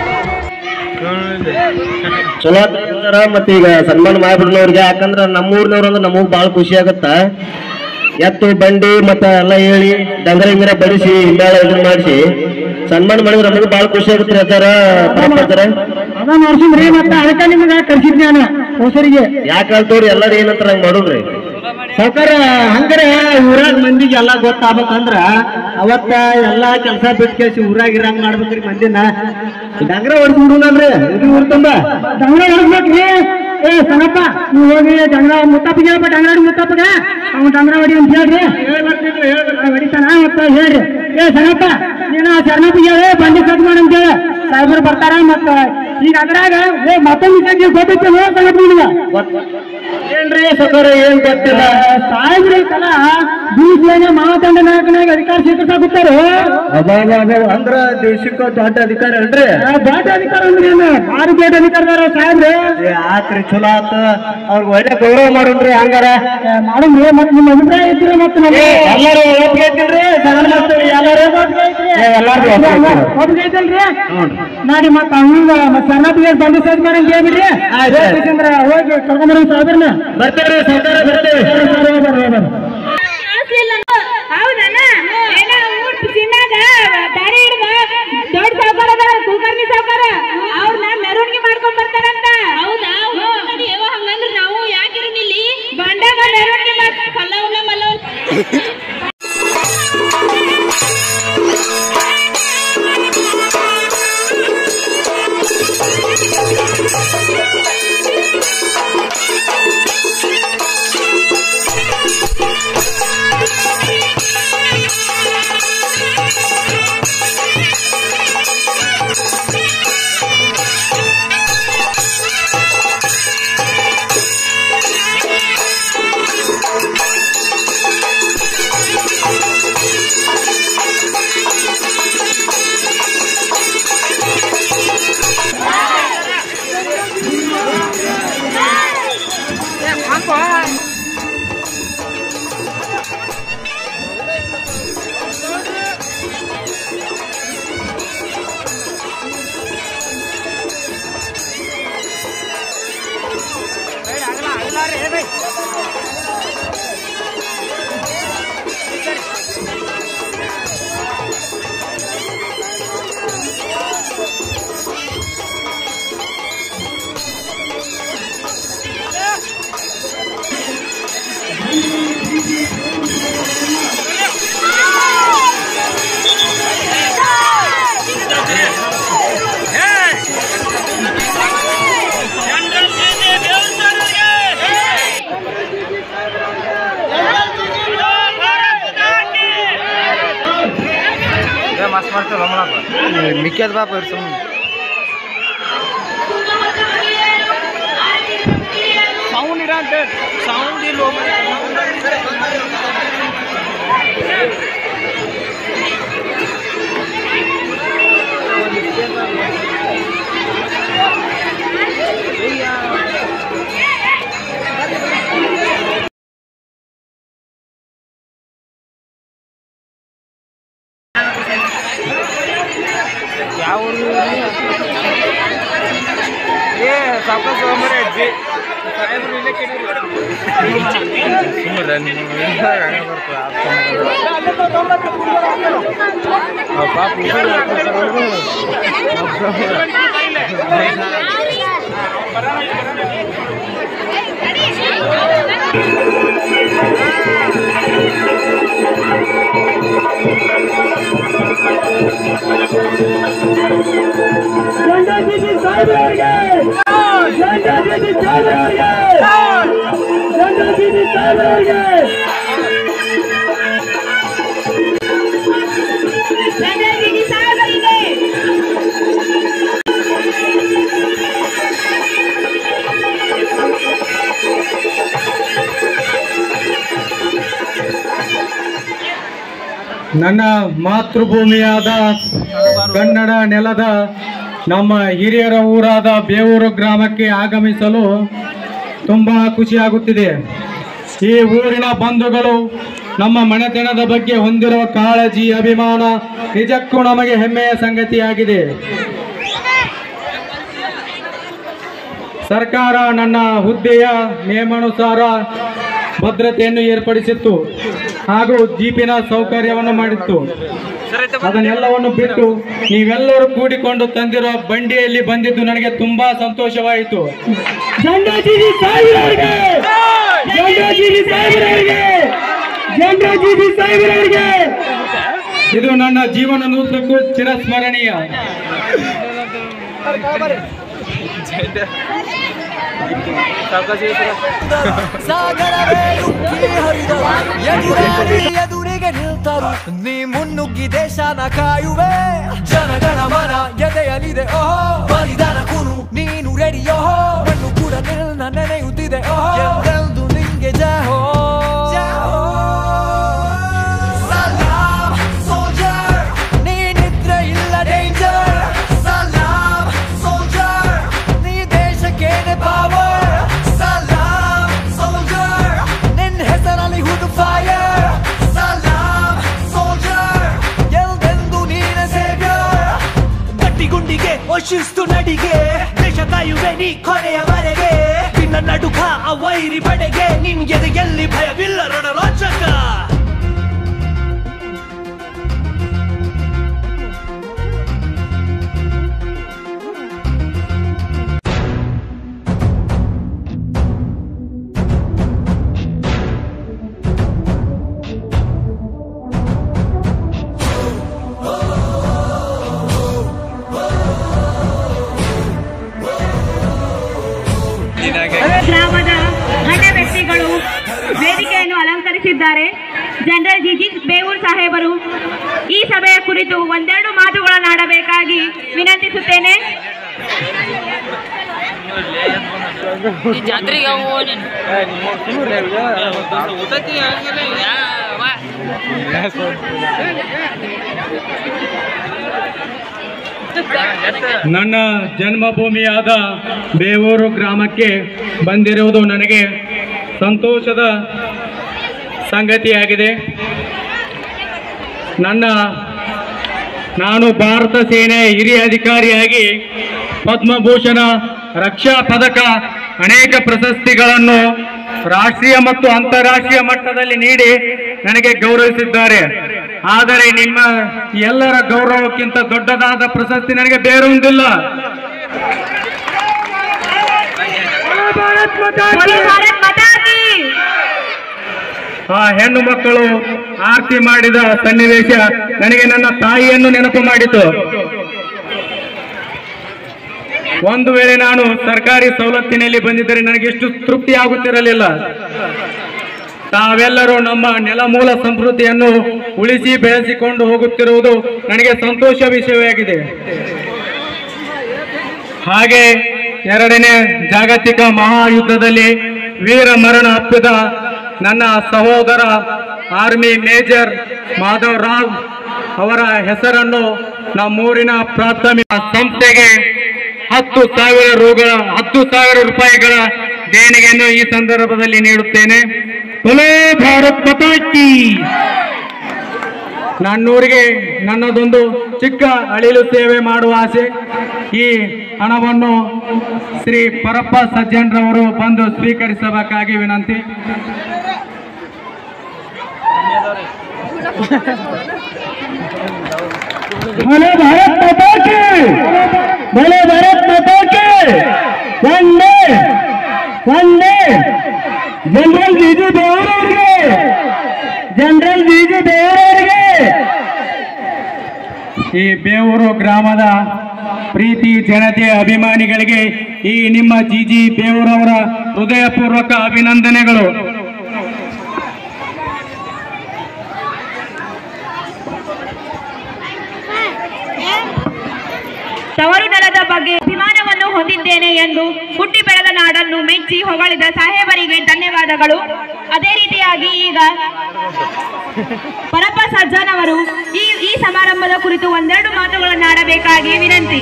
ಚಲೋ ಆಗ್ತಾರ. ಮತ್ತೆ ಈಗ ಸನ್ಮಾನ ಮಾಡ್ಬಿಡ್ನವ್ರಿಗೆ, ಯಾಕಂದ್ರ ನಮ್ಮೂರ್ನವ್ರು ಅಂದ್ರೆ ನಮಗ್ ಬಾಳ ಖುಷಿ ಆಗತ್ತ. ಎತ್ತು ಬಂಡಿ ಮತ್ತ ಎಲ್ಲ ಹೇಳಿ ಡಂಗರ ಹಿಂಗರ ಬಡಿಸಿ ಹಿಂದಾಳ ಇದನ್ನ ಮಾಡಿಸಿ ಸನ್ಮಾನ ಮಾಡಿದ್ರೆ ನಮಗೂ ಬಾಳ ಖುಷಿ ಆಗುತ್ತೆ. ಅದಾರ ಪರಪ್ಪತ್ತಾರ ಅದ ನೋಡ್ಸಿದ್ರಿ, ಮತ್ತೆ ಅದಕ್ಕೆ ನಿಮ್ಗೆ ಕರ್ಸಿದ್ನಿ ನಾನು ಹೊಸರಿಗೆ. ಯಾಕೆ ಹೇಳ್ತವ್ರಿ ಎಲ್ಲಾರು ಏನಂತಾರ ಹಂಗ ಮಾಡೋದ್ರಿ ಸಾಕಾರ. ಹಂಗಾರೆ ಊರಾಗ ಮಂದಿಗೆ ಎಲ್ಲಾ ಗೊತ್ತಾಗ್ಬೇಕಂದ್ರ ಅವತ್ತ ಎಲ್ಲಾ ಕೆಲಸ ಬಿಟ್ಟು ಕೇಳಿಸಿ ಊರಾಗ ಇರಂಗ್ ಮಾಡ್ಬೇಕ್ರಿ ಮಂದಿನ. ಡಂಗ್ರ ಹೊಡ್ಸ್ಬಿಡುನಲ್ರಿ ಇದು ಊರ್ ತುಂಬ ಡಂಗ್ರ ಹೊಡ್ಸ್ಬೇಕ್ರಿ. ಏ ಸನಪ್ಪ, ನೀವು ಹೋಗಿ ಡಂಗ್ರ ಮುತ್ತಪ್ಪಗೆ ಹೇಳ್ಬ, ಡಂಗ್ರಾಡಿ ಮುತ್ತಪ್ಪಗ ಅವ್ನು ಡಂಗ್ರ ಹೊಡಿ ಅಂತ ಹೇಳ್ರಿ. ಹೊಡಿತಾನ ಮತ್ತ ಹೇಳ್ರಿ. ಏ ಸನಪ್ಪ, ನೀನು ಶರಣಪ್ಪ ಹೇಳಿ ಬಂಡಿ ಕಟ್ ಮಾಡಿ ಅಂತ ಹೇಳಿ ಸಾಹೇಬ್ರು ಬರ್ತಾರ. ಮತ್ತ ಈಗ ಅದ್ರಾಗ ಮತ್ತೊಂದು ವಿಷಯ ಗೊತ್ತೈತೆ ಏನ್ರಿ ಸಕರ ಏನ್ ಗೊತ್ತಿಲ್ಲ ಸಾಹೇಬ್ರಿ ಕಲ ಬೀಜನ ಮಾತಂಡ ನಾಯಕನಾಗ ಅಧಿಕಾರ ಸ್ವೀಕರಿಸಾಗುತ್ತಾರ ಅಂದ್ರ ದೇಶಕ್ಕ ದೊಡ್ಡ ಅಧಿಕಾರ ಅಲ್ರಿ ದೊಡ್ಡ ಅಧಿಕಾರ ಅಂದ್ರಿ ಏನ ಭಾರಿ ದೊಡ್ಡ ಅಧಿಕಾರದಾರ ಸಾಹೇಬ್ರಿ ಆತ್ರಿ ಚಲೋ ಆತ ಅವ್ರಿಗೆ ಒಳ್ಳೆ ಗೌರವ ಮಾಡೋಣ್ರಿ ಹಂಗಾರ ಮಾಡೋಣ್ರಿ ಮತ್ ನಿಮ್ಮ ಅಭಿಪ್ರಾಯ ಇದ್ರಿ ಮತ್ತ ಎಲ್ಲಾರು ಒಪ್ಪಿಗೆ ಐತಿಲ್ರಿ ಎಲ್ಲಾರು ಎಲ್ಲಾರು ಒಪ್ಪಿಗೆ ಐತಲ್ರಿ ನೋಡಿ ಮತ್ತ ಹಂಗ ಮತ್ತ ಸಣ್ಣಪ್ಪಿಗೆ ಬಂದು ಸೇದ್ ಮಾಡಂಗ್ ಹೇಳ್ಬಿಡ್ರಿ ಯಾಕಂದ್ರ ಹೋಗಿ ಕರ್ಕೊಂಡ್ಬರ ಸಾಹೇಬ್ರನ್ನ ಬರ್ತಾರ್ರಿ ಸರ್ಕಾರ ಬರ್ತೇವೆ ಹೌದಣ್ಣ ಏನ ಊಟ ತಿನ್ನಾಗ ದಾರಿ ಹಿಡ್ದ ದೊಡ್ಡ ಸಾವುಕಾರ ಅದಾರ ಕುಲಕರ್ಣಿ ಸಾವುಕಾರ ಅವ್ರನ್ನ ಮೆರವಣಿಗೆ ಮಾಡ್ಕೊಂಡ್ ಬರ್ತಾರಂತ ಹೌದಾ ಹಂಗಂದ್ರ ನಾವು ಯಾಕಿರಲಿಲ್ಲಿ ಬಂಡಾಗ ಮೆರವಣಿಗೆ ಮಾಡ್ ಕಲ್ಲವ್ನ ಮಲ್ಲವ್ ಮಿಕ್ಕಿದ ಬಾಪ ಇರ್ಸಮ್ ಸೌಂಡ್ ಇರ ಅಂತ ಸೌಂಡ್ ಇಲ್ಲ ಯಾವ ಏ ಸಾವಕಾಶ ಮರೆ ಅಜ್ಜಿ ಸಾಹೇಬ್ರು ಇಲ್ಲೇ ಕೇಳಿದ್ರು ನನ್ನ ಮಾತೃಭೂಮಿಯಾದ ಕನ್ನಡ ನೆಲದ ನಮ್ಮ ಹಿರಿಯರ ಊರಾದ ಬೇವೂರು ಗ್ರಾಮಕ್ಕೆ ಆಗಮಿಸಲು ತುಂಬ ಖುಷಿಯಾಗುತ್ತಿದೆ. ಈ ಊರಿನ ಬಂಧುಗಳು ನಮ್ಮ ಮನೆತನದ ಬಗ್ಗೆ ಹೊಂದಿರುವ ಕಾಳಜಿ, ಅಭಿಮಾನ ನಿಜಕ್ಕೂ ನಮಗೆ ಹೆಮ್ಮೆಯ ಸಂಗತಿಯಾಗಿದೆ. ಸರ್ಕಾರ ನನ್ನ ಹುದ್ದೆಯ ನಿಯಮಾನುಸಾರ ಭದ್ರತೆಯನ್ನು ಏರ್ಪಡಿಸಿತ್ತು ಹಾಗೂ ಜೀಪಿನ ಸೌಕರ್ಯವನ್ನು ಮಾಡಿತ್ತು. ಅದನ್ನೆಲ್ಲವನ್ನು ಬಿಟ್ಟು ನೀವೆಲ್ಲರೂ ಕೂಡಿಕೊಂಡು ತಂದಿರುವ ಬಂಡಿಯಲ್ಲಿ ಬಂದಿದ್ದು ನನಗೆ ತುಂಬಾ ಸಂತೋಷವಾಯಿತು. ಇದು ನನ್ನ ಜೀವನದುದ್ದಕ್ಕೂ ಚಿರಸ್ಮರಣೀಯ. ಸಾಗರವೇ ಉಕ್ಕಿ ಹರಿದರು, ಎದುರಾಳಿ ಎದುರಿಗೆ ನಿಲ್ತರು, ನೀ ಮುನ್ನುಗ್ಗಿ ದೇಶನ ಕಾಯುವೆ. ಜನಗಣ ಮನ ಎದೆಯಲಿದೆ ಓಹೋ ಬಲಿದಾನ ಕುನು ರೆಡಿಯೋ ಮಣ್ಣು ಕೂಡ ನಿನ್ನ ನೆನೆಯುತ್ತಿದೆ ಎಂದೆಂದು ನಿಂಗೆ ಜಾಹೋ ಸಲಾಮ್ ಸೋಲ್ಜರ್ ನೀನಿದ್ರೆ ಇಲ್ಲ ಡೇಂಜರ್ ಸಲಾಮ್ ಸೋಲ್ಜರ್ ನೀ ದೇಶಕ್ಕೇನೆ ಪವರ್ ಸಲಾಮ್ ಸೋಲ್ಜರ್ ನಿನ್ನ ಹೆಸರಲ್ಲಿ ಹುದು ಫೈರ್ ಸಲಾಮ್ ಸೋಲ್ಜರ್ ಎಲ್ದೆಂದು ನೀನೆ ಸೇವ್ಯರ್ ಗಟ್ಟಿಗುಂಡಿಗೆ ಶಿಸ್ತು ನಡಿಗೆ ದೇಶ ಕಾಯುವೆ ನೀ ಕೊನೆಯವರೆಗೆ ನಿನ್ನ ನಡುಕ ಆ ವೈರಿ ಬಡೆಗೆ ನಿನ್ಗೆ ಎಲ್ಲಿ ಭಯವಿಲ್ಲ ರಣರೋಚಕ ಗ್ರಾಮದ ಗಣ್ಯ ವ್ಯಕ್ತಿಗಳು ವೇದಿಕೆಯನ್ನು ಅಲಂಕರಿಸಿದ್ದಾರೆ. ಜನರಲ್ ಜಿಜಿ ಬೇವೂರ್ ಸಾಹೇಬರು ಈ ಸಭೆಯ ಕುರಿತು ಒಂದೆರಡು ಮಾತುಗಳನ್ನಾಡಬೇಕಾಗಿ ವಿನಂತಿಸುತ್ತೇನೆ. ನನ್ನ ಜನ್ಮಭೂಮಿಯಾದ ಬೇವೂರು ಗ್ರಾಮಕ್ಕೆ ಬಂದಿರುವುದು ನನಗೆ ಸಂತೋಷದ ಸಂಗತಿಯಾಗಿದೆ. ನನ್ನ ನಾನು ಭಾರತ ಸೇನೆ ಹಿರಿಯ ಅಧಿಕಾರಿಯಾಗಿ ಪದ್ಮಭೂಷಣ, ರಕ್ಷಾ ಪದಕ, ಅನೇಕ ಪ್ರಶಸ್ತಿಗಳನ್ನು ರಾಷ್ಟ್ರೀಯ ಮತ್ತು ಅಂತಾರಾಷ್ಟ್ರೀಯ ಮಟ್ಟದಲ್ಲಿ ನೀಡಿ ನನಗೆ ಗೌರವಿಸಿದ್ದಾರೆ. ಆದರೆ ನಿಮ್ಮ ಎಲ್ಲರ ಗೌರವಕ್ಕಿಂತ ದೊಡ್ಡದಾದ ಪ್ರಶಸ್ತಿ ನನಗೆ ಬೇರೊಂದಿಲ್ಲ. ಆ ಹೆಣ್ಣು ಮಕ್ಕಳು ಆರತಿ ಮಾಡಿದ ಸನ್ನಿವೇಶ ನನಗೆ ನನ್ನ ತಾಯಿಯನ್ನು ನೆನಪು ಮಾಡಿತು. ಒಂದು ವೇಳೆ ನಾನು ಸರ್ಕಾರಿ ಸವಲತ್ತಿನಲ್ಲಿ ಬಂದಿದ್ದರೆ ನನಗೆ ಎಷ್ಟು ತೃಪ್ತಿ ಆಗುತ್ತಿರಲಿಲ್ಲ. ತಾವೆಲ್ಲರೂ ನಮ್ಮ ನೆಲಮೂಲ ಸಂಸ್ಕೃತಿಯನ್ನು ಉಳಿಸಿ ಬೆಳೆಸಿಕೊಂಡು ಹೋಗುತ್ತಿರುವುದು ನನಗೆ ಸಂತೋಷ ವಿಷಯವಾಗಿದೆ. ಹಾಗೆ ಎರಡನೇ ಜಾಗತಿಕ ಮಹಾಯುದ್ಧದಲ್ಲಿ ವೀರ ಮರಣ ಅಪ್ಪಿದ ನನ್ನ ಸಹೋದರ ಆರ್ಮಿ ಮೇಜರ್ ಮಾಧವ್ ರಾವ್ ಅವರ ಹೆಸರನ್ನು ನಮ್ಮೂರಿನ ಪ್ರಾಥಮಿಕ ಸಂಸ್ಥೆಗೆ ಹತ್ತು ಸಾವಿರ ರೂಗಳ ಹತ್ತು ಸಾವಿರ ರೂಪಾಯಿಗಳ ದೇಣಿಗೆಯನ್ನು ಈ ಸಂದರ್ಭದಲ್ಲಿ ನೀಡುತ್ತೇನೆ. ಭಲೇ ಭಾರತ್ ಮಾತಾ ಕೀ. ನನ್ನೂರಿಗೆ ನನ್ನದೊಂದು ಚಿಕ್ಕ ಅಳಿಲು ಸೇವೆ ಮಾಡುವ ಆಸೆ. ಈ ಹಣವನ್ನು ಶ್ರೀ ಪರಪ್ಪ ಸಜ್ಜನರವರು ಬಂದು ಸ್ವೀಕರಿಸಬೇಕಾಗಿ ವಿನಂತಿ. ಭಲೇ ಭಾರತ್ ಮಾತಾ ಕೀ. ಭಲೇ ಭಾರತ್ ಮಾತಾ ಕೀ. ವಂದೇ ವಂದೇ. ಜನರಲ್ ಜಿಜಿ ಬೇವೂರವರಿಗೆ, ಜನರಲ್ ಜಿಜಿ ಬೇವೂರವರಿಗೆ. ಈ ಬೇವೂರು ಗ್ರಾಮದ ಪ್ರೀತಿ ಜನತೆಯ ಅಭಿಮಾನಿಗಳಿಗೆ ಈ ನಿಮ್ಮ ಜಿಜಿ ಬೇವೂರವರ ಹೃದಯಪೂರ್ವಕ ಅಭಿನಂದನೆಗಳು. ತವರು ದಳದ ಬಗ್ಗೆ ಅಭಿಮಾನವನ್ನು ಹೊಂದಿದ್ದೇನೆ ಎಂದು ಹುಟ್ಟಿ ಬೆಳೆದ ನಾಡನ್ನು ಮೆಚ್ಚಿ ಹೊಗಳಿದ ಸಾಹೇಬರಿಗೆ ಧನ್ಯವಾದಗಳು. ಅದೇ ರೀತಿಯಾಗಿ ಈಗ ಪರಪ್ಪ ಸಜ್ಜನ್ ಅವರು ಈ ಈ ಸಮಾರಂಭದ ಕುರಿತು ಒಂದೆರಡು ಮಾತುಗಳನ್ನಾಡಬೇಕಾಗಿ ವಿನಂತಿ.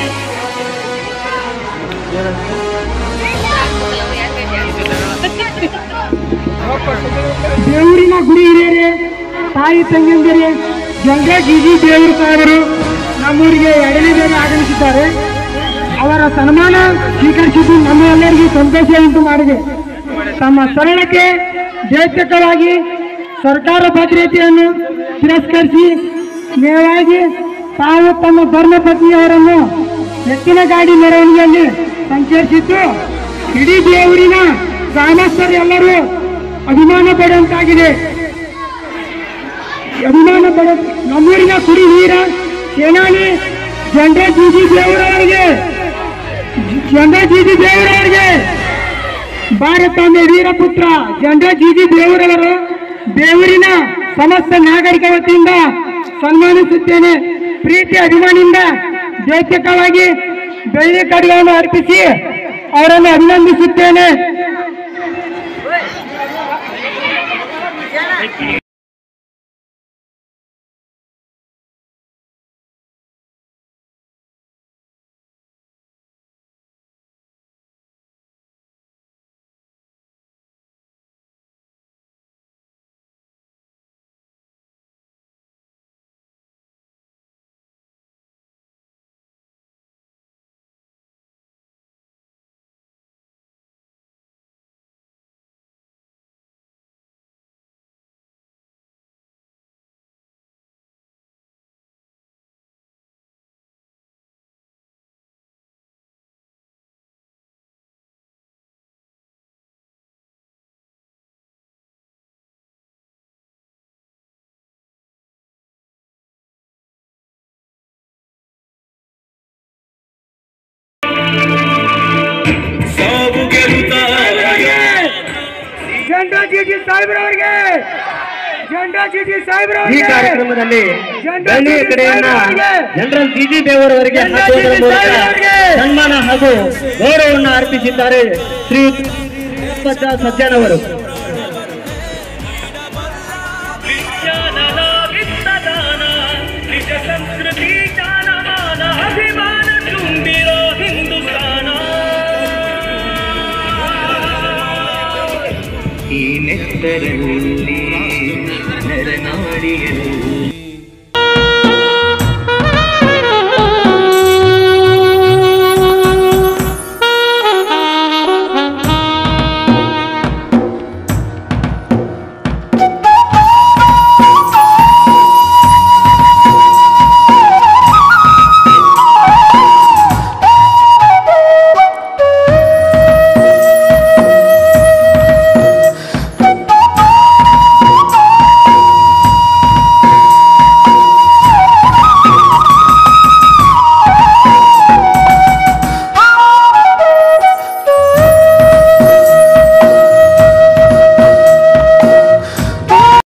ದೇವರಿನ ಗುಡಿ ಹಿರಿಯರೇ, ತಾಯಿ ತಂಗಿಯಂದಿರೇ, ಜನರಲ್ ಜಿಜಿ ಬೇವೂರ್ ಸಾಹೇಬರು ನಮ್ಮೂರಿಗೆ ಎರಡನೇ ಬೇರೆ ಆಗಮಿಸಿದ್ದಾರೆ. ಅವರ ಸನ್ಮಾನ ಸ್ವೀಕರಿಸಿದ್ದು ನಮ್ಮೆಲ್ಲರಿಗೂ ಸಂತೋಷ ಉಂಟು ಮಾಡಿದೆ. ತಮ್ಮ ಸರಳತೆ, ದೇಶಕವಾಗಿ ಸರ್ಕಾರ ಭದ್ರತೆಯನ್ನು ತಿರಸ್ಕರಿಸಿ ನೇರವಾಗಿ ತಾವು ತಮ್ಮ ಧರ್ಮಪತ್ನಿಯವರನ್ನು ಎತ್ತಿನ ಗಾಡಿ ಮೆರವಣಿಗೆಯಲ್ಲಿ ಸಂಚರಿಸಿದ್ದು ಇಡೀ ದೇವರಿನ ಗ್ರಾಮಸ್ಥರೆಲ್ಲರೂ ಅಭಿಮಾನ ಪಡುವಂತಾಗಿದೆ. ಅಭಿಮಾನ ಪಡ ನಮ್ಮೂರಿನ ಕುಡಿ ವೀರ ಸೇನಾನಿ ಜನರಲ್ ಜಿಜಿ ಬೇವೂರವರಿಗೆ, ಜನರಲ್ ಜಿಜಿ ಬೇವೂರವರಿಗೆ, ಭಾರತಾಂಬೆ ವೀರಪುತ್ರ ಜನರಲ್ ಜಿಜಿ ಬೇವೂರವರು ಬೇವೂರಿನ ಸಮಸ್ತ ನಾಗರಿಕ ವತಿಯಿಂದ ಸನ್ಮಾನಿಸುತ್ತೇನೆ. ಪ್ರೀತಿ ಅಭಿಮಾನಿಯಿಂದ ದೈತ್ಯಕವಾಗಿ ಬೆಳ್ಳಿ ಕಡ್ಗವನ್ನು ಅರ್ಪಿಸಿ ಅವರನ್ನು ಅಭಿನಂದಿಸುತ್ತೇನೆ. ಜಂಡಾ ಚೀಟಿ ಸಾಹೇಬ್ರವರಿಗೆ ಈ ಕಾರ್ಯಕ್ರಮದಲ್ಲಿ ಬೆಳ್ಳಿಯ ಕಡೆಯನ್ನ ಜನರಲ್ ಜಿ ಜಿ ದೇವರವರಿಗೆ ಹಾಕುವುದರ ಮೂಲಕ ಸನ್ಮಾನ ಹಾಗೂ ಗೌರವವನ್ನು ಅರ್ಪಿಸಿದ್ದಾರೆ ಶ್ರೀ ಸಜ್ಜನ್ ಅವರು. ಈ ನೆತ್ತರಲ್ಲಿ ನರನಾಡಿಯಲ್ಲಿ